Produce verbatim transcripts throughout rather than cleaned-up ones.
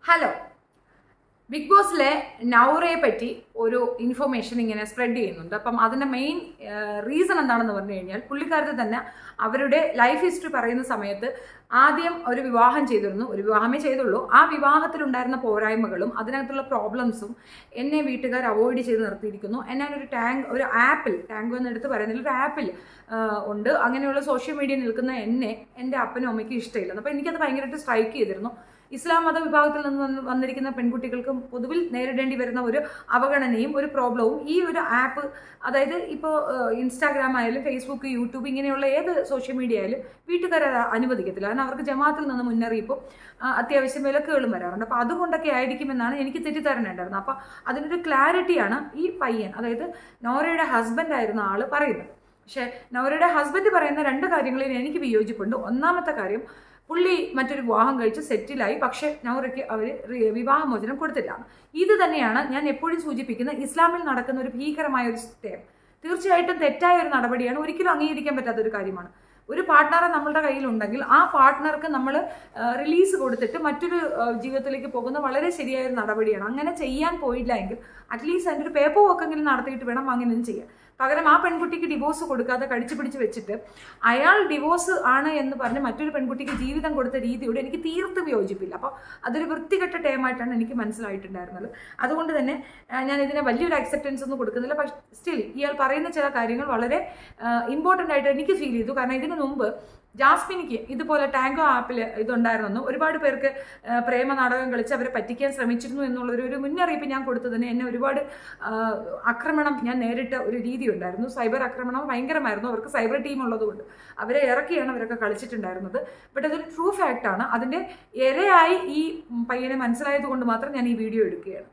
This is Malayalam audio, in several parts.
ഹലോ, ബിഗ് ബോസിലെ നൗറയെ പറ്റി ഒരു ഇൻഫർമേഷൻ ഇങ്ങനെ സ്പ്രെഡ് ചെയ്യുന്നുണ്ട്. അപ്പം അതിൻ്റെ മെയിൻ റീസൺ എന്താണെന്ന് പറഞ്ഞു കഴിഞ്ഞാൽ, പുള്ളിക്കാരത്തെ തന്നെ അവരുടെ ലൈഫ് ഹിസ്റ്ററി പറയുന്ന സമയത്ത് ആദ്യം ഒരു വിവാഹം ചെയ്തിരുന്നു, ഒരു വിവാഹമേ ചെയ്തുള്ളൂ. ആ വിവാഹത്തിലുണ്ടായിരുന്ന പോരായ്മകളും അതിനകത്തുള്ള പ്രോബ്ലംസും എന്നെ വീട്ടുകാർ അവോയ്ഡ് ചെയ്ത് നിർത്തിയിരിക്കുന്നു. എന്നെ ഒരു ടാങ്ക് ഒരു ആപ്പിൽ ടാങ്ക് എന്നെടുത്ത് പറയുന്നില്ല, ഒരു ആപ്പിൽ ഉണ്ട്. അങ്ങനെയുള്ള സോഷ്യൽ മീഡിയ നിൽക്കുന്ന എന്നെ എൻ്റെ അപ്പനും അമ്മയ്ക്കും ഇഷ്ടമില്ല. അപ്പോൾ എനിക്കത് ഭയങ്കരമായിട്ട് സ്ട്രൈക്ക് ചെയ്തിരുന്നു. ഇസ്ലാം മത വിഭാഗത്തിൽ നിന്ന് വന്നിരിക്കുന്ന പെൺകുട്ടികൾക്ക് പൊതുവിൽ നേരിടേണ്ടി വരുന്ന ഒരു അവഗണനയും ഒരു പ്രോബ്ലവും ഈ ഒരു ആപ്പ്, അതായത് ഇപ്പോൾ ഇൻസ്റ്റാഗ്രാം ആയാലും ഫേസ്ബുക്ക്, യൂട്യൂബ്, ഇങ്ങനെയുള്ള ഏത് സോഷ്യൽ മീഡിയ ആയാലും വീട്ടുകാർ ജമാഅത്തിൽ കാരണം അവർക്ക് ജമാഅത്തിൽ നിന്ന് മുന്നറിയിപ്പും അത്യാവശ്യം വിലക്കുകളും വരാറുണ്ട്. അപ്പോൾ അതുകൊണ്ടൊക്കെ ആയിരിക്കുമെന്നാണ് എനിക്ക് തെറ്റിദ്ധാരണയുണ്ടായിരുന്നത്. അപ്പോൾ അതിനൊരു ക്ലാരിറ്റിയാണ് ഈ പയ്യൻ, അതായത് നോറയുടെ ഹസ്ബൻഡ് ആയിരുന്ന ആൾ പറയുന്നത്. പക്ഷേ നോറയുടെ ഹസ്ബൻഡ് പറയുന്ന രണ്ട് കാര്യങ്ങളിൽ എനിക്ക് വിയോജിപ്പുണ്ട്. ഒന്നാമത്തെ കാര്യം, പുള്ളി മറ്റൊരു വിവാഹം കഴിച്ച് സെറ്റിലായി, പക്ഷേ നൗറയ്ക്ക് അവർ വിവാഹമോചനം കൊടുത്തില്ല. ഇത് തന്നെയാണ് ഞാൻ എപ്പോഴും സൂചിപ്പിക്കുന്ന ഇസ്ലാമിൽ നടക്കുന്ന ഒരു ഭീകരമായ ഒരു സ്റ്റേം. തീർച്ചയായിട്ടും തെറ്റായ ഒരു നടപടിയാണ്, ഒരിക്കലും അംഗീകരിക്കാൻ പറ്റാത്ത ഒരു കാര്യമാണ്. ഒരു പാർട്ട്ണറെ നമ്മളുടെ കയ്യിലുണ്ടെങ്കിൽ ആ പാർട്ട്ണർക്ക് നമ്മൾ റിലീസ് കൊടുത്തിട്ട് മറ്റൊരു ജീവിതത്തിലേക്ക് പോകുന്ന വളരെ ശരിയായ ഒരു നടപടിയാണ്. അങ്ങനെ ചെയ്യാൻ പോയില്ല എങ്കിൽ അറ്റ്ലീസ്റ്റ് അതിൻ്റെ ഒരു പേപ്പർ വർക്കെങ്കിലും നടത്തിയിട്ട് വേണം അങ്ങനെയൊന്നും ചെയ്യാൻ. പകരം ആ പെൺകുട്ടിക്ക് ഡിവോഴ്സ് കൊടുക്കാതെ കടിച്ചു പിടിച്ച് വെച്ചിട്ട് അയാൾ ഡിവോഴ്സ് ആണ് എന്ന് പറഞ്ഞ് മറ്റൊരു പെൺകുട്ടിക്ക് ജീവിതം കൊടുത്ത രീതിയോട് എനിക്ക് തീർത്തും യോജിപ്പില്ല. അപ്പോൾ അതൊരു വൃത്തികെട്ട ടൈമായിട്ടാണ് എനിക്ക് മനസ്സിലായിട്ടുണ്ടായിരുന്നത്. അതുകൊണ്ട് തന്നെ ഞാൻ ഇതിനെ വലിയൊരു അക്സെപ്റ്റൻസ് ഒന്നും കൊടുക്കുന്നില്ല. പക്ഷേ സ്റ്റിൽ ഇയാൾ പറയുന്ന ചില കാര്യങ്ങൾ വളരെ ഇമ്പോർട്ടൻ്റ് ആയിട്ട് എനിക്ക് ഫീൽ ചെയ്തു. കാരണം ഇതിനു മുമ്പ് ജാസ്മിനിക്ക് ഇതുപോലെ ടാങ്കോ ആപ്പിൽ ഇതുണ്ടായിരുന്നു. ഒരുപാട് പേർക്ക് പ്രേമ നാടകം കളിച്ച് അവരെ പറ്റിക്കാൻ ശ്രമിച്ചിരുന്നു എന്നുള്ളൊരു ഒരു മുന്നറിയിപ്പ് ഞാൻ കൊടുത്തതിന് എന്നെ ഒരുപാട് ആക്രമണം ഞാൻ നേരിട്ട ഒരു രീതി ഉണ്ടായിരുന്നു. സൈബർ ആക്രമണം ഭയങ്കരമായിരുന്നു. അവർക്ക് സൈബർ ടീം ഉള്ളതുകൊണ്ട് അവരെ ഇറക്കിയാണ് അവരൊക്കെ കളിച്ചിട്ടുണ്ടായിരുന്നത്. ബട്ട് അതൊരു ട്രൂ ഫാക്റ്റാണ്. അതിൻ്റെ ഇരയായി ഈ പയ്യനെ മനസ്സിലായത് കൊണ്ട് മാത്രം ഞാൻ ഈ വീഡിയോ എടുക്കുകയാണ്.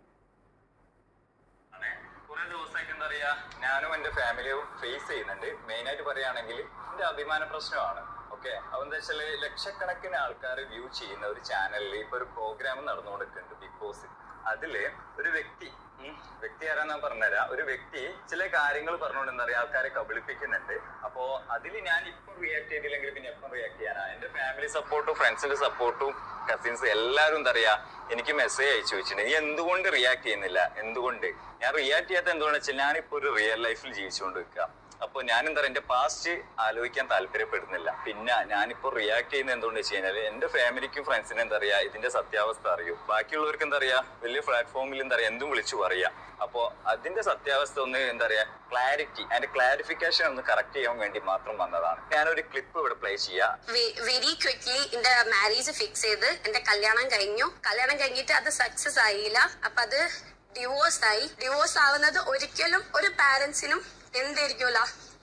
കുറെ ദിവസമായിട്ട് എന്താ പറയാ, ഞാനും എൻ്റെ ഫാമിലിയും ഫേസ് ചെയ്യുന്നുണ്ട്. മെയിനായിട്ട് പറയുകയാണെങ്കിൽ എൻ്റെ അഭിമാന പ്രശ്നമാണ്. ഓക്കെ, അതെന്താ വെച്ചാല് ലക്ഷക്കണക്കിന് ആൾക്കാർ വ്യൂ ചെയ്യുന്ന ഒരു ചാനലിൽ ഇപ്പൊ ഒരു പ്രോഗ്രാം നടന്നുകൊടുക്കുന്നുണ്ട്, ബിഗ് ബോസ്. അതില് ഒരു വ്യക്തി വ്യക്തി ആരാന്ന് പറഞ്ഞുതരാം. ഒരു വ്യക്തി ചില കാര്യങ്ങൾ പറഞ്ഞുകൊണ്ട് എന്താ പറയാ ആൾക്കാരെ കബളിപ്പിക്കുന്നുണ്ട്. അപ്പോ അതിൽ ഞാൻ ഇപ്പം റിയാക്ട് ചെയ്തില്ലെങ്കിൽ പിന്നെ എപ്പം റിയാക്ട് ചെയ്യാനാ? എന്റെ ഫാമിലി സപ്പോർട്ടും ഫ്രണ്ട്സിന്റെ സപ്പോർട്ടും കസിൻസ് എല്ലാവരും എന്താ പറയാ എനിക്ക് മെസ്സേജ് അയച്ചു വെച്ചിട്ടുണ്ട്, നീ എന്തുകൊണ്ട് റിയാക്ട് ചെയ്യുന്നില്ല? എന്തുകൊണ്ട് ഞാൻ റിയാക്ട് ചെയ്യാത്ത എന്തുകൊണ്ടെന്ന് വെച്ചാൽ ഞാനിപ്പോ ഒരു റിയൽ ലൈഫിൽ ജീവിച്ചുകൊണ്ട് നിൽക്കുക. അപ്പൊ ഞാൻ എന്താ പറയുക, എന്റെ പാസ്റ്റ് ആലോചിക്കാൻ താല്പര്യപ്പെടുന്നില്ല. പിന്നെ ഞാനിപ്പോ റിയാക്ട് ചെയ്യുന്നത് എന്തുകൊണ്ട് വെച്ച് കഴിഞ്ഞാല് എന്റെ ഫാമിലിക്കും ഫ്രണ്ട്സിനും എന്താ പറയാ ഇതിന്റെ സത്യാവസ്ഥ അറിയൂ. ബാക്കിയുള്ളവർക്ക് എന്താ പറയാ വലിയ പ്ലാറ്റ്ഫോമിൽ എന്താ പറയാ എന്തും വിളിച്ചു പറയാ. അപ്പോ അതിന്റെ സത്യാവസ്ഥ ഒന്ന് എന്താ പറയാ ക്ലാരിറ്റി ആൻഡ് ക്ലാരിഫിക്കേഷൻ ഒന്ന് കറക്റ്റ് ചെയ്യാൻ വേണ്ടി മാത്രം വന്നതാണ്. ഞാനൊരു ക്ലിപ്പ് ഇവിടെ പ്ലേ ചെയ്യാം. വെരി ക്വിക്ലി എന്റെ മാരേജ് ഫിക്സ് ചെയ്ത് എന്റെ കല്യാണം കഴിഞ്ഞു. കല്യാണം കഴിഞ്ഞിട്ട് അത് സക്സസ് ആയില്ല. അപ്പൊ അത് ഡിവോഴ്സ് ആയി. ഡിവോഴ്സ് ആവുന്നത് ഒരിക്കലും ഒരു പാരന്റ്സിനും എന്തായിരിക്കുമല്ല.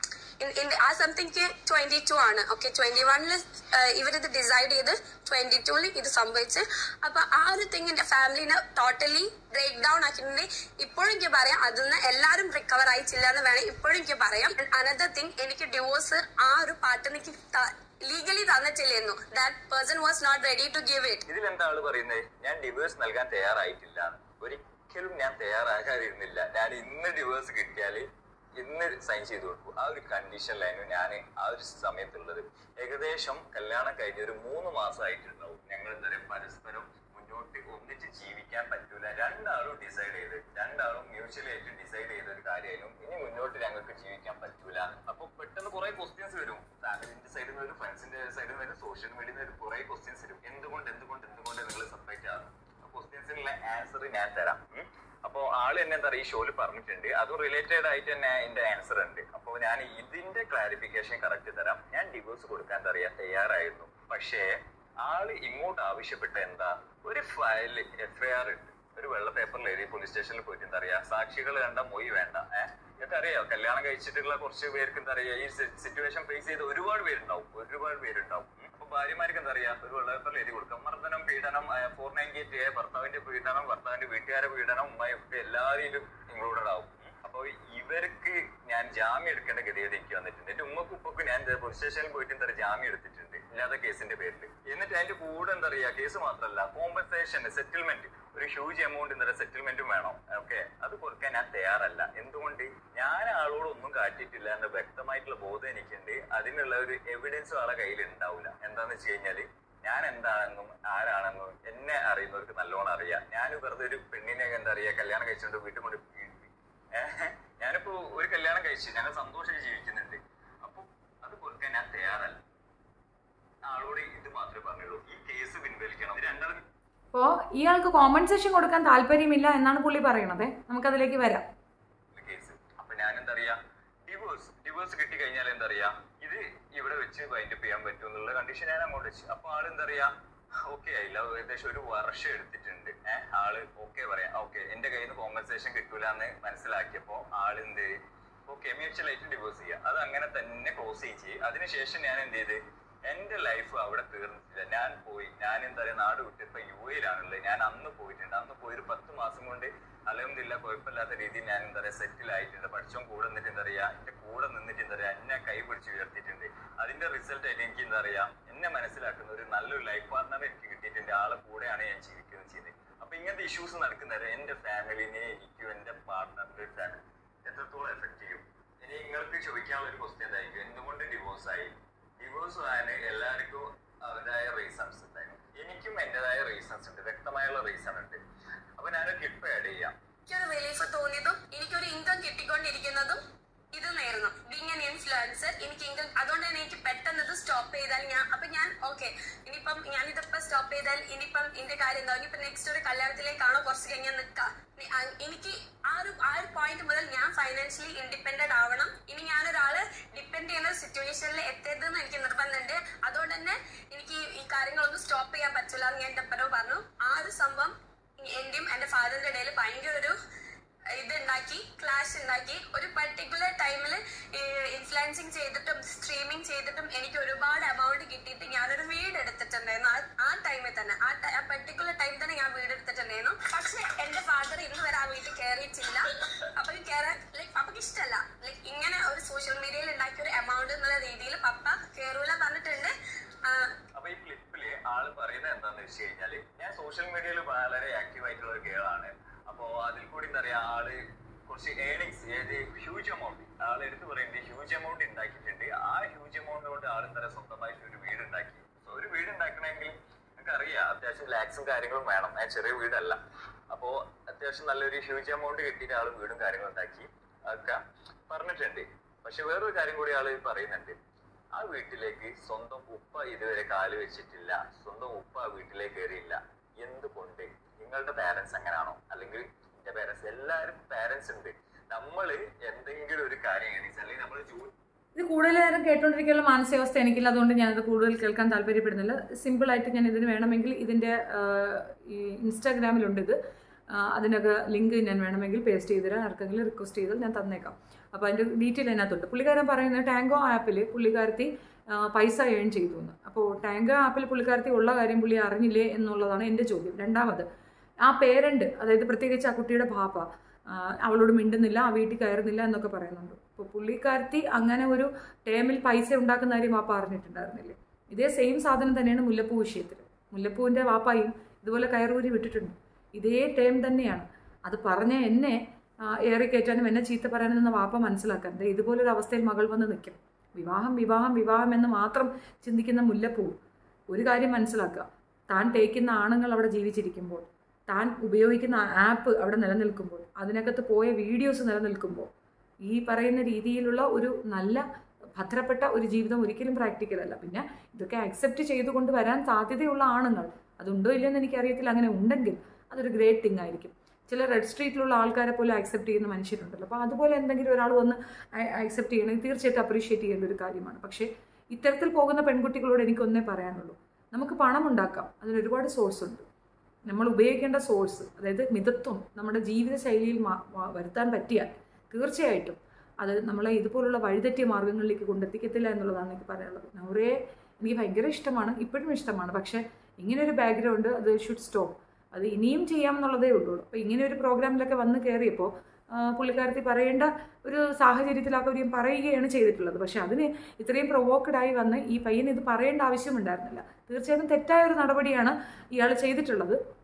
ആ സംതിങ് ട്വന്റി ടു ആണ്. ഓക്കെ, ട്വന്റി വണ്ണില് ഇവരിത് ഡിസൈഡ് ചെയ്ത് ട്വന്റി ടൂല് ഇത് സംഭവിച്ച്. അപ്പൊ ആ ഒരു തിങ് എന്റെ ഫാമിലിനെ ടോട്ടലി ബ്രേക്ക് ഡൗൺ ആക്കിയിട്ടുണ്ട്. ഇപ്പോഴും എനിക്ക് പറയാം അതിൽ നിന്ന് എല്ലാവരും റിക്കവർ ആയിട്ടില്ല എന്ന് വേണം ഇപ്പോഴും എനിക്ക് പറയാം. അനദർ തിങ്, എനിക്ക് ഡിവോഴ്സ് ആ ഒരു പാർട്ട് എനിക്ക് ലീഗലി തന്നിട്ടില്ലായിരുന്നു. That person was not ready to give it. ഇതിൽ എന്താ ആള് പറയുന്നത്, ഞാൻ ഡിവോഴ്സ് നൽകാൻ തയ്യാറായിട്ടില്ല. ഒരിക്കലും ഞാൻ തയ്യാറാകാതിരുന്നില്ല. ഞാൻ ഇന്ന് ഡിവോഴ്സ് കിട്ടിയാല് ഇന്ന് സൈൻ ചെയ്ത് കൊടുക്കും. ആ ഒരു കണ്ടീഷനിലായിരുന്നു ഞാൻ ആ ഒരു സമയത്തുള്ളത്. ഏകദേശം കല്യാണം കഴിഞ്ഞ ഒരു മൂന്ന് മാസമായിട്ടുണ്ടാവും. ഞങ്ങൾ എന്താ പറയുക പരസ്പരം മുന്നോട്ട് ഒന്നിച്ച് ജീവിക്കാൻ പറ്റൂല. രണ്ടാളും ഡിസൈഡ് ചെയ്ത് രണ്ടാളും മ്യൂച്വലി ആയിട്ട് ഡിസൈഡ് ചെയ്ത ഒരു കാര്യമായിരുന്നു, ഇനി മുന്നോട്ട് ഞങ്ങൾക്ക് ജീവിക്കാൻ പറ്റൂല. അപ്പൊ പെട്ടെന്ന് കുറെ ക്വസ്റ്റ്യൻസ് വരും. ഫാമിലിന്റെ സൈഡിൽ നിന്ന് വരും, ഫ്രണ്ട്സിന്റെ സൈഡിൽ നിന്ന് വരും, സോഷ്യൽ മീഡിയയിൽ നിന്ന് കുറെ ക്വസ്റ്റ്യൻസ് വരും. എന്തുകൊണ്ട് എന്തുകൊണ്ട് എന്തുകൊണ്ട് നിങ്ങൾ സെപ്പറേറ്റ് ആകും? ക്വസ്റ്റ്യൻസിനുള്ള ആൻസർ ഞാൻ തരാം. അപ്പോ ആള് എന്നെ എന്താ പറയുക ഈ ഷോയിൽ പറഞ്ഞിട്ടുണ്ട്, അതും റിലേറ്റഡ് ആയിട്ട് തന്നെ എന്റെ ആൻസർ ഉണ്ട്. അപ്പോൾ ഞാൻ ഇതിന്റെ ക്ലാരിഫിക്കേഷൻ കറക്റ്റ് തരാം. ഞാൻ ഡിവോഴ്സ് കൊടുക്കാൻ എന്താ പറയാ തയ്യാറായിരുന്നു. പക്ഷേ ആള് ഇങ്ങോട്ട് ആവശ്യപ്പെട്ട എന്താ, ഒരു ഫയൽ എഫ് ഐ ആർ ഉണ്ട്, ഒരു വെള്ള പേപ്പറിൽ എഴുതി പോലീസ് സ്റ്റേഷനിൽ പോയിട്ട് എന്താ പറയാ സാക്ഷികൾ വേണ്ട, മൊഴി വേണ്ട. ഏഹ് എന്താ അറിയാം, കല്യാണം കഴിച്ചിട്ടുള്ള കുറച്ച് പേർക്ക് എന്താ പറയാ ഈ സിറ്റുവേഷൻ ഫേസ് ചെയ്ത് ഒരുപാട് പേരുണ്ടാവും ഒരുപാട് പേരുണ്ടാവും അപ്പൊ ഭാര്യമാർക്ക് എന്താ പറയാ ഒരു വെള്ള പേപ്പറിൽ എഴുതി കൊടുക്കാം, മർദ്ദനം, പീഡനം, ഫോർ നയൻറ്റി എയ്റ്റ് എ, ഭർത്താവിന്റെ പീഡനം, ഭർത്താവിന്റെ വീട്ടുകാരെ പീഡനം, ഉമ്മയൊക്കെ എല്ലാവരും ഇൻക്ലൂഡഡ് ആവും. അപ്പൊ ഇവർക്ക് ഞാൻ ജാമ്യം എടുക്കേണ്ട ഗതികേട് എനിക്ക് വന്നിട്ടുണ്ട്. എന്റെ ഉമ്മക്കും ഉപ്പക്കും ഞാൻ പോലീസ് സ്റ്റേഷനിൽ പോയിട്ട് എന്താ ജാമ്യം എടുത്തിട്ടുണ്ട് ഇല്ലാത്ത കേസിന്റെ പേരിൽ. എന്നിട്ട് അതിന്റെ കൂടെ എന്താ പറയാ കേസ് മാത്രമല്ല കോമ്പൻസേഷൻ, സെറ്റിൽമെന്റ്, ഒരു ഹ്യൂജ് എമൗണ്ട് എന്താ സെറ്റിൽമെന്റും വേണം. ഓക്കെ, അത് കൊടുക്കാൻ ഞാൻ തയ്യാറല്ല. എന്തുകൊണ്ട്? ഞാൻ ആളോട് ഒന്നും കാട്ടിയിട്ടില്ല എന്ന വ്യക്തമായിട്ടുള്ള ബോധം എനിക്കുണ്ട്. അതിനുള്ള ഒരു എവിഡൻസും ആളെ കയ്യിൽ ഉണ്ടാവില്ല. എന്താന്ന് വെച്ച് കഴിഞ്ഞാല് ഞാൻ എന്താണെന്നും ആരാണെന്നും എന്നെ അറിയുന്നവർക്ക് നല്ലോണം അറിയാം. ഞാൻ വെറുതെ ഒരു പെണ്ണിനെ എന്താ പറയാ കല്യാണം കഴിച്ചോണ്ട് വീട്ടിൽ കൊണ്ട് ഏഹ് ഞാനിപ്പോ ഒരു കല്യാണം കഴിച്ചു, ഞങ്ങൾ സന്തോഷമായി ജീവിക്കുന്നുണ്ട്. അപ്പൊ അത് കൊടുക്കാൻ ഞാൻ തയ്യാറല്ല. ആളോട് ഇത് മാത്രമേ പറഞ്ഞുള്ളൂ, ഈ കേസ് പിൻവലിക്കണം. രണ്ടാമത് അപ്പോ ഇയാൾക്ക് കോമ്പൻസേഷൻ കൊടുക്കാൻ താല്പര്യമില്ല എന്നാണ് പുള്ളി പറയണത്. നമുക്കതിലേക്ക് വരാം. കേസ് അപ്പൊ ഞാൻ എന്താ പറയാ ഡിവോഴ്സ് ഡിവോഴ്സ് കിട്ടി കഴിഞ്ഞാൽ എന്താ പറയാ ഇത് ഇവിടെ വെച്ച് വൈൻഡപ്പ് ചെയ്യാൻ പറ്റും എന്നുള്ള കണ്ടീഷൻ ഞാൻ അങ്ങോട്ട് വെച്ചു. അപ്പൊ ആള് എന്താ പറയാ ഓക്കെ ആയില്ല, ഏകദേശം ഒരു വർഷം എടുത്തിട്ടുണ്ട്. ഏഹ് ആള് ഓക്കെ പറയാം, ഓക്കെ എന്റെ കയ്യിൽ നിന്ന് കോമ്പൻസേഷൻ കിട്ടൂല എന്ന് മനസ്സിലാക്കിയപ്പോ ആള് എന്ത് ഓക്കെ മ്യൂച്വൽ ആയിട്ട് ഡിവോഴ്സ് ചെയ്യുക, അത് അങ്ങനെ തന്നെ ക്ലോസ് ചെയ്യും. അതിനുശേഷം ഞാൻ എന്ത് ചെയ്ത് എന്റെ ലൈഫ് അവിടെ തീർന്നിട്ടില്ല. ഞാൻ പോയി ഞാൻ എന്താ പറയാ നാട് വിട്ട് ഇപ്പൊ യു എയിലാണുള്ളത്. ഞാൻ അന്ന് പോയിട്ടുണ്ട്. അന്ന് പോയി ഒരു പത്ത് മാസം കൊണ്ട് അലഹമില്ല കുഴപ്പമില്ലാത്ത രീതിയിൽ ഞാൻ എന്താ പറയാ സെറ്റിൽ ആയിട്ടുണ്ട്. പഠിച്ചോ കൂടെ നിന്നിട്ട് എന്താ പറയാ എന്റെ കൂടെ നിന്നിട്ട് എന്താ പറയാ എന്നെ കൈ പിടിച്ച് ഉയർത്തിയിട്ടുണ്ട്. അതിന്റെ റിസൾട്ട് ആയിട്ട് എനിക്ക് എന്താ പറയാ എന്നെ മനസ്സിലാക്കുന്ന ഒരു നല്ലൊരു ലൈഫ് പാർട്ണർ എനിക്ക് കിട്ടിയിട്ടുണ്ട്. ആളെ കൂടെയാണ് ഞാൻ ജീവിക്കുന്നത് ചെയ്തത്. അപ്പൊ ഇങ്ങനത്തെ ഇഷ്യൂസ് നടക്കുന്നത് എന്റെ ഫാമിലിനെ എനിക്കും എന്റെ പാർട്ണറിന്റെ ഫാമിലി എത്രത്തോളം എഫക്ട് ചെയ്യും? ഇനി നിങ്ങൾക്ക് ചോദിക്കാനുള്ള ഒരു ക്വസ്റ്റ്യൻ എന്തായിരിക്കും, എന്തുകൊണ്ട് ഡിവോഴ്സ് ആയി? ഡിവോഴ്സ് ആയാലും എല്ലാവർക്കും അവരുടേതായ റീസൺസ് ഉണ്ടായിരുന്നു. എനിക്കും എന്റേതായ റീസൺസ് ഉണ്ട്, വ്യക്തമായുള്ള റീസൺ ഉണ്ട്. അപ്പൊ ഞാനൊരു ക്ലിപ്പ് ആഡ് ചെയ്യാം. എനിക്കൊരു റിലീഫ് തോന്നിയതും എനിക്കൊരു ഇൻകം കിട്ടിക്കൊണ്ടിരിക്കുന്നതും ഇത് നേരുന്നു. ബീങ് ആൻ ഇൻഫ്ലുവൻസർ എനിക്ക് ഇൻകം, അതുകൊണ്ട് തന്നെ എനിക്ക് പെട്ടെന്ന് ഇത് സ്റ്റോപ്പ് ചെയ്താൽ ഞാൻ അപ്പൊ ഞാൻ ഓക്കെ ഇനിയിപ്പം ഞാനിതിപ്പോ സ്റ്റോപ്പ് ചെയ്താൽ ഇനിയിപ്പം എന്റെ കാര്യം എന്താ, ഇനിയിപ്പം നെക്സ്റ്റ് ഒരു കല്യാണത്തിലേക്കാണോ കുറച്ച് കഴിഞ്ഞാൽ നിൽക്കാം. എനിക്ക് ആ ഒരു ആ ഒരു പോയിന്റ് മുതൽ ഞാൻ ഫൈനാൻഷ്യലി ഇൻഡിപെൻഡന്റ് ആവണം. ഇനി ഞാനൊരാള് ഡിപ്പെൻഡ് ചെയ്യുന്ന ഒരു സിറ്റുവേഷനിൽ എത്തരുതെന്ന് എനിക്ക് നിർബന്ധമുണ്ട്. അതുകൊണ്ട് തന്നെ എനിക്ക് ഈ കാര്യങ്ങളൊന്നും സ്റ്റോപ്പ് ചെയ്യാൻ പറ്റില്ല എന്ന് ഞാൻ എന്റെ അപ്പനോ പറഞ്ഞു. ആ ഒരു സംഭവം എന്റെയും എന്റെ ഫാദറിന്റെ ഇടയിൽ ഭയങ്കര ഒരു ഇതുണ്ടാക്കി, ക്ലാഷ് ഉണ്ടാക്കി. ഒരു പർട്ടിക്കുലർ ടൈമിൽ ഇൻഫ്ലുവൻസിങ് ചെയ്തിട്ടും സ്ട്രീമിങ് ചെയ്തിട്ടും എനിക്ക് ഒരുപാട് എമൗണ്ട് കിട്ടിയിട്ട് ഞാനൊരു വീട് എടുത്തിട്ടുണ്ടായിരുന്നു. ആ ടൈമിൽ തന്നെ ആ പർട്ടിക്കുലർ ടൈം തന്നെ ഞാൻ വീട് എടുത്തിട്ടുണ്ടായിരുന്നു. പക്ഷെ എന്റെ ഫാദർ ഇന്ന് വരെ ആ വീട്ടിൽ കയറിയിട്ടില്ല. അപ്പൊ കയറാൻ ലൈക്ക് പപ്പക്ക് ഇഷ്ടമല്ല. ലൈക്ക് ഇങ്ങനെ ഒരു സോഷ്യൽ മീഡിയയിൽ ഉണ്ടാക്കിയ ഒരു എമൗണ്ട് എന്നുള്ള രീതിയിൽ പപ്പ കയറൂല പറഞ്ഞിട്ടുണ്ട്. അപ്പൊ ഈ ക്ലിപ്പില് ആള് പറയുന്നത് എന്താന്ന് വെച്ച് കഴിഞ്ഞാല് ഞാൻ സോഷ്യൽ മീഡിയയിൽ വളരെ ആക്റ്റീവ് ആയിട്ടുള്ള ഒരു ഗേളാണ്. അപ്പോ അതിൽ കൂടി എന്താ പറയാ ആള് കുറച്ച് ഏണിങ്സ് ഹ്യൂജ് എമൗണ്ട് ആൾ എടുത്ത് പറയുന്നത് ഹ്യൂജ് എമൗണ്ട് ഉണ്ടാക്കിയിട്ടുണ്ട്. ആ ഹ്യൂജ് എമൗണ്ട് കൊണ്ട് ആൾ എന്താ സ്വന്തമായിട്ട് ഒരു വീട് ഉണ്ടാക്കി. സോ ഒരു വീട് ഉണ്ടാക്കണമെങ്കിൽ നിങ്ങൾക്ക് അറിയാം അത്യാവശ്യം ലാക്സും കാര്യങ്ങളും വേണം. ഞാൻ ചെറിയ വീടല്ല. അപ്പോ അത്യാവശ്യം നല്ലൊരു ഹ്യൂജ് എമൗണ്ട് കിട്ടിയിട്ട് ആള് വീടും കാര്യങ്ങളും ഉണ്ടാക്കി ഒക്കെ പറഞ്ഞിട്ടുണ്ട്. പക്ഷെ വേറൊരു കാര്യം കൂടി ആള് പറയുന്നുണ്ട്, ആ വീട്ടിലേക്ക് സ്വന്തം ഉപ്പ ഇതുവരെ കാല് വെച്ചിട്ടില്ല. സ്വന്തം ഉപ്പ ആ വീട്ടിലേക്ക് കയറിയില്ല. എന്തുകൊണ്ട്? നിങ്ങളുടെ പാരന്റ്സ് അങ്ങനാണോ? അല്ലെങ്കിൽ എന്റെ പാരന്റ്സ്, എല്ലാവരും പാരന്റ്സ് ഉണ്ട്. നമ്മള് എന്തെങ്കിലും ഒരു കാര്യം അല്ലെങ്കിൽ നമ്മൾ ഇത് കൂടുതൽ നേരം കേട്ടോണ്ടിരിക്കാനുള്ള മാനസികാവസ്ഥ എനിക്കില്ല. അതുകൊണ്ട് ഞാനത് കൂടുതൽ കേൾക്കാൻ താല്പര്യപ്പെടുന്നില്ല. സിമ്പിളായിട്ട് ഞാൻ ഇതിന് വേണമെങ്കിൽ ഇതിൻ്റെ ഈ ഇൻസ്റ്റാഗ്രാമിലുണ്ട് ഇത്. അതിനൊക്കെ ലിങ്ക് ഞാൻ വേണമെങ്കിൽ പേസ്റ്റ് ചെയ്ത് തരാം. ആർക്കെങ്കിലും റിക്വസ്റ്റ് ചെയ്താൽ ഞാൻ തന്നേക്കാം. അപ്പോൾ അതിൻ്റെ ഡീറ്റെയിൽ അതിനകത്തുണ്ട്. പുള്ളിക്കാരൻ പറയുന്നത് ടാങ്കോ ആപ്പിൽ പുള്ളിക്കാരത്തി പൈസ ഏൺ ചെയ്തു എന്ന്. അപ്പോൾ ടാങ്കോ ആപ്പിൽ പുള്ളിക്കാരത്തി ഉള്ള കാര്യം പുള്ളി അറിഞ്ഞില്ലേ എന്നുള്ളതാണ് എൻ്റെ ചോദ്യം. രണ്ടാമത് ആ പേരൻറ്റ്, അതായത് പ്രത്യേകിച്ച് ആ കുട്ടിയുടെ ഭാപ്പ അവളോട് മിണ്ടുന്നില്ല, ആ വീട്ടിൽ കയറുന്നില്ല എന്നൊക്കെ പറയുന്നുണ്ട്. അപ്പോൾ പുള്ളിക്കാരത്തി അങ്ങനെ ഒരു ടേമിൽ പൈസ ഉണ്ടാക്കുന്ന കാര്യം വാപ്പ അറിഞ്ഞിട്ടുണ്ടായിരുന്നില്ലേ? ഇതേ സെയിം സാധനം തന്നെയാണ് മുല്ലപ്പൂ വിഷയത്തിൽ. മുല്ലപ്പൂവിൻ്റെ വാപ്പായും ഇതുപോലെ കയറൂരി വിട്ടിട്ടുണ്ട്. ഇതേ ടേം തന്നെയാണ്. അത് പറഞ്ഞ എന്നെ ഏറി കയറ്റാനും എന്നെ ചീത്ത പറയാനും നിന്ന വാപ്പ മനസ്സിലാക്കാൻ ഇതുപോലൊരു അവസ്ഥയിൽ മകൾ വന്ന് നിൽക്കും. വിവാഹം വിവാഹം വിവാഹം എന്ന് മാത്രം ചിന്തിക്കുന്ന മുല്ലപ്പൂ ഒരു കാര്യം മനസ്സിലാക്കുക, താൻ തേക്കുന്ന ആണുങ്ങൾ അവിടെ ജീവിച്ചിരിക്കുമ്പോൾ, താൻ ഉപയോഗിക്കുന്ന ആപ്പ് അവിടെ നിലനിൽക്കുമ്പോൾ, അതിനകത്ത് പോയ വീഡിയോസ് നിലനിൽക്കുമ്പോൾ, ഈ പറയുന്ന രീതിയിലുള്ള ഒരു നല്ല ഭദ്രപ്പെട്ട ഒരു ജീവിതം ഒരിക്കലും പ്രാക്ടിക്കൽ അല്ല. പിന്നെ ഇതൊക്കെ അക്സെപ്റ്റ് ചെയ്തുകൊണ്ട് വരാൻ സാധ്യതയുള്ള ആണുങ്ങൾ അതുണ്ടോ ഇല്ലയെന്ന് എനിക്കറിയത്തില്ല. അങ്ങനെ ഉണ്ടെങ്കിൽ അതൊരു ഗ്രേറ്റ് തിങ് ആയിരിക്കും. ചില റെഡ് സ്ട്രീറ്റിലുള്ള ആൾക്കാരെ പോലും അക്സെപ്റ്റ് ചെയ്യുന്ന മനുഷ്യരുണ്ടല്ലോ. അപ്പോൾ അതുപോലെ എന്തെങ്കിലും ഒരാൾ വന്ന് അക്സെപ്റ്റ് ചെയ്യണമെങ്കിൽ തീർച്ചയായിട്ടും അപ്രീഷിയേറ്റ് ചെയ്യേണ്ട ഒരു കാര്യമാണ്. പക്ഷേ ഇത്തരത്തിൽ പോകുന്ന പെൺകുട്ടികളോട് എനിക്കൊന്നേ പറയാനുള്ളൂ, നമുക്ക് പണം ഉണ്ടാക്കാം, അതിനൊരുപാട് സോഴ്സ് ഉണ്ട്. നമ്മൾ ഉപയോഗിക്കേണ്ട സോഴ്സ്, അതായത് മിതത്വം നമ്മുടെ ജീവിതശൈലിയിൽ വരുത്താൻ പറ്റിയാൽ തീർച്ചയായിട്ടും അത് നമ്മളെ ഇതുപോലുള്ള വഴിതെറ്റിയ മാർഗ്ഗങ്ങളിലേക്ക് കൊണ്ടെത്തിക്കത്തില്ല എന്നുള്ളതാണ് എനിക്ക് പറയാനുള്ളത്. നൗറയെ എനിക്ക് ഭയങ്കര ഇഷ്ടമാണ്, ഇപ്പോഴും ഇഷ്ടമാണ്. പക്ഷേ ഇങ്ങനൊരു ബാക്ക്ഗ്രൗണ്ട് അത് ഷുഡ് സ്റ്റോപ്പ്. അത് ഇനിയും ചെയ്യാമെന്നുള്ളതേ ഉള്ളൂ. അപ്പോൾ ഇങ്ങനെ ഒരു പ്രോഗ്രാമിലൊക്കെ വന്ന് കയറിയപ്പോൾ പുള്ളിക്കാരത്തി പറയേണ്ട ഒരു സാഹചര്യത്തിൽ ആ കാര്യം പറയുകയാണ് ചെയ്തിട്ടുള്ളത്. പക്ഷെ അതിന് ഇത്രയും പ്രൊവോക്കഡായി വന്ന് ഈ പയ്യൻ ഇത് പറയേണ്ട ആവശ്യമുണ്ടായിരുന്നില്ല. തീർച്ചയായിട്ടും തെറ്റായ ഒരു നടപടിയാണ് ഇയാൾ ചെയ്തിട്ടുള്ളത്.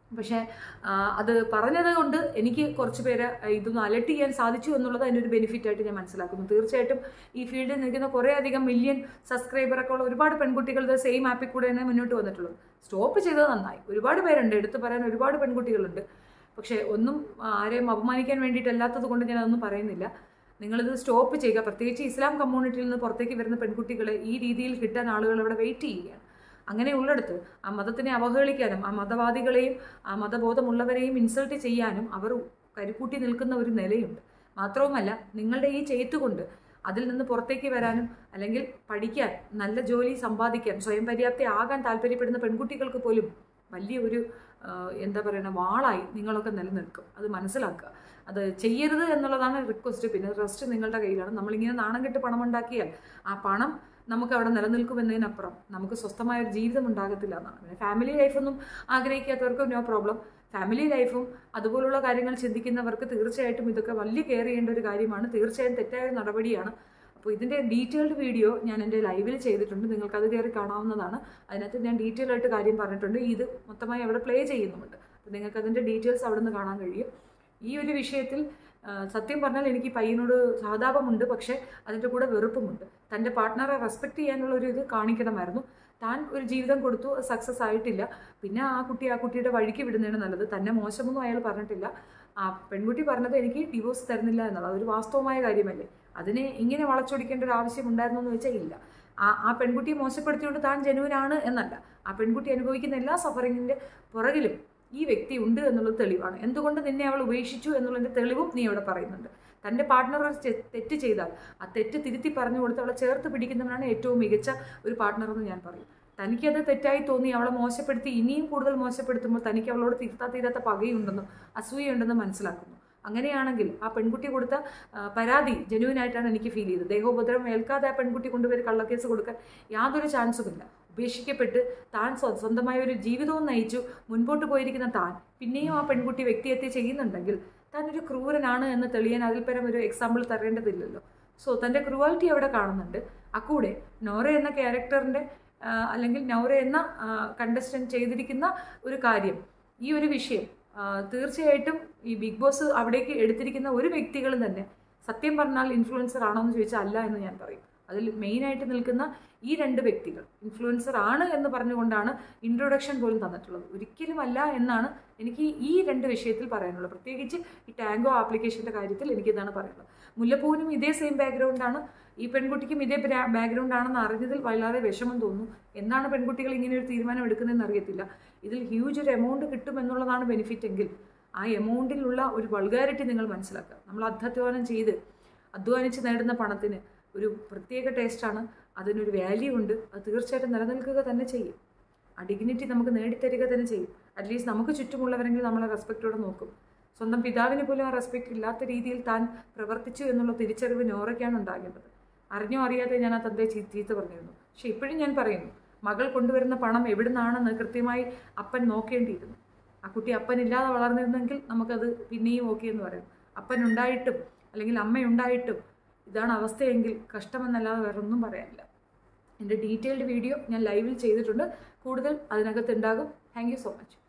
പക്ഷേ അത് പറഞ്ഞത് കൊണ്ട് എനിക്ക് കുറച്ച് പേര് ഇതൊന്ന് അലർട്ട് ചെയ്യാൻ സാധിച്ചു എന്നുള്ളത് അതിൻ്റെ ഒരു ബെനിഫിറ്റായിട്ട് ഞാൻ മനസ്സിലാക്കുന്നു. തീർച്ചയായിട്ടും ഈ ഫീൽഡിൽ നിൽക്കുന്ന കുറേ അധികം മില്യൺ സബ്സ്ക്രൈബറൊക്കെ ഉള്ള ഒരുപാട് പെൺകുട്ടികളുടെ സെയിം ആപ്പിൽ കൂടെ തന്നെ മുന്നോട്ട് വന്നിട്ടുള്ളത്. സ്റ്റോപ്പ് ചെയ്തത് നന്നായി. ഒരുപാട് പേരുണ്ട്, എടുത്തു പറയാൻ ഒരുപാട് പെൺകുട്ടികളുണ്ട്. പക്ഷേ ഒന്നും ആരെയും അപമാനിക്കാൻ വേണ്ടിയിട്ടല്ലാത്തത് കൊണ്ട് ഞാൻ അതൊന്നും പറയുന്നില്ല. നിങ്ങളിത് സ്റ്റോപ്പ് ചെയ്യുക. പ്രത്യേകിച്ച് ഇസ്ലാം കമ്മ്യൂണിറ്റിയിൽ നിന്ന് പുറത്തേക്ക് വരുന്ന പെൺകുട്ടികളെ ഈ രീതിയിൽ കിട്ടാൻ ആളുകൾ അവിടെ വെയിറ്റ് ചെയ്യുകയാണ്. അങ്ങനെ ഉള്ളിടത്ത് ആ മതത്തിനെ അവഹേളിക്കാനും ആ മതവാദികളെയും ആ മതബോധമുള്ളവരെയും ഇൻസൾട്ട് ചെയ്യാനും അവർ കരുക്കൂട്ടി നിൽക്കുന്ന ഒരു നിലയുണ്ട്. മാത്രവുമല്ല, നിങ്ങളുടെ ഈ ചെയ്ത്തുകൊണ്ട് അതിൽ നിന്ന് പുറത്തേക്ക് വരാനും അല്ലെങ്കിൽ പഠിക്കാൻ, നല്ല ജോലി സമ്പാദിക്കാൻ, സ്വയം പര്യാപ്തി ആകാൻ താല്പര്യപ്പെടുന്ന പെൺകുട്ടികൾക്ക് പോലും വലിയ ഒരു എന്താ പറയുക വാളായി നിങ്ങളൊക്കെ നിലനിൽക്കും. അത് മനസ്സിലാക്കുക. അത് ചെയ്യരുത് എന്നുള്ളതാണ് റിക്വസ്റ്റ്. പിന്നെ റെസ്റ്റ് നിങ്ങളുടെ കയ്യിലാണ്. നമ്മളിങ്ങനെ നാണം കെട്ട് പണം ഉണ്ടാക്കിയാൽ ആ പണം നമുക്ക് അവിടെ നിലനിൽക്കുമെന്നതിനപ്പുറം നമുക്ക് സ്വസ്ഥമായ ഒരു ജീവിതം ഉണ്ടാകത്തില്ല എന്നാണ്. പിന്നെ ഫാമിലി ലൈഫൊന്നും ആഗ്രഹിക്കാത്തവർക്ക് നോ പ്രോബ്ലം. ഫാമിലി ലൈഫും അതുപോലുള്ള കാര്യങ്ങൾ ചിന്തിക്കുന്നവർക്ക് തീർച്ചയായിട്ടും ഇതൊക്കെ വലിയ കെയർ ചെയ്യേണ്ട ഒരു കാര്യമാണ്. തീർച്ചയായും തെറ്റായ ഒരു നടപടിയാണ്. അപ്പോൾ ഇതിൻ്റെ ഡീറ്റെയിൽഡ് വീഡിയോ ഞാൻ എൻ്റെ ലൈവിൽ ചെയ്തിട്ടുണ്ട്. നിങ്ങൾക്കത് കയറി കാണാവുന്നതാണ്. അതിനകത്ത് ഞാൻ ഡീറ്റെയിൽ ആയിട്ട് കാര്യം പറഞ്ഞിട്ടുണ്ട്. ഇത് മൊത്തമായി അവിടെ പ്ലേ ചെയ്യുന്നുമുണ്ട്. അപ്പോൾ നിങ്ങൾക്ക് അതിൻ്റെ ഡീറ്റെയിൽസ് അവിടെ നിന്ന് കാണാൻ കഴിയും. ഈ ഒരു വിഷയത്തിൽ സത്യം പറഞ്ഞാൽ എനിക്ക് പയ്യനോട് സഹതാപമുണ്ട്, പക്ഷേ അതിൻ്റെ കൂടെ വെറുപ്പുമുണ്ട്. തൻ്റെ പാർട്ട്ണറെ റെസ്പെക്റ്റ് ചെയ്യാനുള്ള ഒരു ഇത് കാണിക്കണമായിരുന്നു. താൻ ഒരു ജീവിതം കൊടുത്തു, സക്സസ് ആയിട്ടില്ല. പിന്നെ ആ കുട്ടി ആ കുട്ടിയുടെ വഴിക്ക് വിടുന്നതാണ് നല്ലത്. തന്നെ മോശമൊന്നും അയാൾ പറഞ്ഞിട്ടില്ല. ആ പെൺകുട്ടി പറഞ്ഞത് എനിക്ക് ഡിവോഴ്സ് തരുന്നില്ല എന്നുള്ളത് അതൊരു വാസ്തവമായ കാര്യമല്ലേ. അതിനെ ഇങ്ങനെ വളച്ചൊടിക്കേണ്ട ഒരു ആവശ്യം ഉണ്ടായിരുന്നു എന്ന് വെച്ചാൽ ഇല്ല. ആ ആ പെൺകുട്ടിയെ മോശപ്പെടുത്തിയോണ്ട് താൻ ജനുവിനാണ് എന്നല്ല. ആ പെൺകുട്ടി അനുഭവിക്കുന്ന എല്ലാ സഫറിങ്ങിൻ്റെ പുറകിലും ഈ വ്യക്തി ഉണ്ട് എന്നുള്ളത് തെളിവാണ്. എന്തുകൊണ്ട് നിന്നെ അവൾ ഉപേക്ഷിച്ചു എന്നുള്ളതിൻ്റെ തെളിവും നീ അവിടെ പറയുന്നുണ്ട്. തൻ്റെ പാർട്ട്ണർ തെറ്റ് ചെയ്താൽ ആ തെറ്റ് തിരുത്തി പറഞ്ഞു കൊടുത്ത് അവളെ ചേർത്ത് പിടിക്കുന്നവനാണ് ഏറ്റവും മികച്ച ഒരു പാർട്ട്ണർ എന്ന് ഞാൻ പറയും. തനിക്കത് തെറ്റായി തോന്നി അവളെ മോശപ്പെടുത്തി ഇനിയും കൂടുതൽ മോശപ്പെടുത്തുമ്പോൾ തനിക്ക് അവളോട് തീർത്താ തീരാത്ത പകയുണ്ടെന്നും അസൂയുണ്ടെന്നും മനസ്സിലാക്കുന്നു. അങ്ങനെയാണെങ്കിൽ ആ പെൺകുട്ടി കൊടുത്ത പരാതി ജനുവിനായിട്ടാണ് എനിക്ക് ഫീൽ ചെയ്തത്. ദേഹോപദ്രവം ഏൽക്കാതെ ആ പെൺകുട്ടി കൊണ്ടുപോയി കള്ളക്കേസ് കൊടുക്കാൻ യാതൊരു ചാൻസുമില്ല. ഉപേക്ഷിക്കപ്പെട്ട് താൻ സ്വന്തമായ ഒരു ജീവിതവും നയിച്ചു മുൻപോട്ട് പോയിരിക്കുന്ന താൻ പിന്നെയും ആ പെൺകുട്ടി വ്യക്തിഹത്യ ചെയ്യുന്നുണ്ടെങ്കിൽ താൻ ഒരു ക്രൂരനാണ് എന്ന് തെളിയാൻ അതിൽ പരം ഒരു എക്സാമ്പിൾ തരേണ്ടതില്ലല്ലോ. സോ തൻ്റെ ക്രൂവാലിറ്റി അവിടെ കാണുന്നുണ്ട്. അക്കൂടെ നോറ എന്ന ക്യാരക്ടറിൻ്റെ അല്ലെങ്കിൽ നൗറ എന്ന കണ്ടസ്റ്റൻറ്റ് ചെയ്തിരിക്കുന്ന ഒരു കാര്യം, ഈ ഒരു വിഷയം തീർച്ചയായിട്ടും ഈ ബിഗ് ബോസ് അവിടേക്ക് എടുത്തിരിക്കുന്ന ഒരു വ്യക്തികളും തന്നെ സത്യം പറഞ്ഞാൽ ഇൻഫ്ലുവൻസർ ആണോ എന്ന് ചോദിച്ചാൽ അല്ല എന്ന് ഞാൻ പറയും. അതിൽ മെയിനായിട്ട് നിൽക്കുന്ന ഈ രണ്ട് വ്യക്തികൾ ഇൻഫ്ലുവൻസർ ആണ് എന്ന് പറഞ്ഞുകൊണ്ടാണ് ഇൻട്രൊഡക്ഷൻ പോലും തന്നിട്ടുള്ളത്. ഒരിക്കലും അല്ല എന്നാണ് എനിക്ക് ഈ രണ്ട് വിഷയത്തിൽ പറയാനുള്ളത്. പ്രത്യേകിച്ച് ഈ ടാങ്കോ ആപ്ലിക്കേഷൻ്റെ കാര്യത്തിൽ എനിക്കിതാണ് പറയാനുള്ളത്. മുല്ലപ്പൂവിനും ഇതേ സെയിം ബാക്ക്ഗ്രൗണ്ടാണ്, ഈ പെൺകുട്ടിക്കും ഇതേ ബാക്ക്ഗ്രൗണ്ട് ആണെന്ന് അറിഞ്ഞതിൽ വളരെ വിഷമം തോന്നുന്നു. എന്താണ് പെൺകുട്ടികൾ ഇങ്ങനെ ഒരു തീരുമാനം എടുക്കുന്നതെന്ന് അറിയത്തില്ല. ഇതിൽ ഹ്യൂജ് ഒരു എമൗണ്ട് കിട്ടുമെന്നുള്ളതാണ് ബെനിഫിറ്റ് എങ്കിൽ ആ എമൗണ്ടിലുള്ള ഒരു വൾഗാരിറ്റി നിങ്ങൾ മനസ്സിലാക്കുക. നമ്മൾ അധ്വാനം ചെയ്ത് അധ്വാനിച്ച് നേടുന്ന പണത്തിന് ഒരു പ്രത്യേക ടേസ്റ്റാണ്, അതിനൊരു വാല്യൂ ഉണ്ട്. അത് തീർച്ചയായിട്ടും നിലനിൽക്കുക തന്നെ ചെയ്യും. ആ ഡിഗ്നിറ്റി നമുക്ക് നേടിത്തരിക തന്നെ ചെയ്യും. അറ്റ്ലീസ്റ്റ് നമുക്ക് ചുറ്റുമുള്ളവരെങ്കിൽ നമ്മളെ റെസ്പെക്റ്റോടെ നോക്കും. സ്വന്തം പിതാവിന് പോലും ആ റെസ്പെക്റ്റ് ഇല്ലാത്ത രീതിയിൽ താൻ പ്രവർത്തിച്ചു എന്നുള്ള തിരിച്ചറിവ് നോറയ്ക്കാണ് ഉണ്ടാകേണ്ടത്. അറിഞ്ഞോ അറിയാതെ ഞാൻ ആ തന്തയെ ചീത്ത പറഞ്ഞിരുന്നു. പക്ഷെ ഇപ്പോഴും ഞാൻ പറയുന്നു, മകൾ കൊണ്ടുവരുന്ന പണം എവിടെ നിന്നാണെന്ന് കൃത്യമായി അപ്പൻ നോക്കേണ്ടിയിരുന്നു. ആ കുട്ടി അപ്പനില്ലാതെ വളർന്നിരുന്നെങ്കിൽ നമുക്കത് പിന്നെയും ഓക്കെ എന്ന് പറയും. അപ്പൻ ഉണ്ടായിട്ടും അല്ലെങ്കിൽ അമ്മയുണ്ടായിട്ടും ഇതാണ് അവസ്ഥയെങ്കിൽ കഷ്ടമെന്നല്ലാതെ വേറെ ഒന്നും പറയാനില്ല. എൻ്റെ ഡീറ്റെയിൽഡ് വീഡിയോ ഞാൻ ലൈവിൽ ചെയ്തിട്ടുണ്ട്. കൂടുതൽ അതിനകത്ത് ഉണ്ടാകും. Thank you so much.